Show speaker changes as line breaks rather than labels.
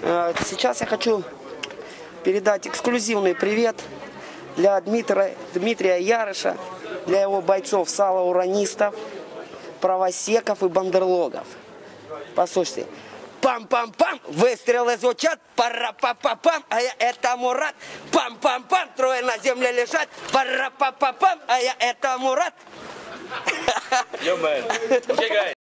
Сейчас я хочу передать эксклюзивный привет для Дмитрия Ярыша, для его бойцов, салоуранистов, правосеков и бандерлогов. Послушайте. Пам-пам-пам, выстрелы звучат, пара-па-па-пам, а я это Мурат. Пам-пам-пам, трое на земле лежат, пара-па-па-пам, а я это Мурат.
Yo, man. Okay, guys.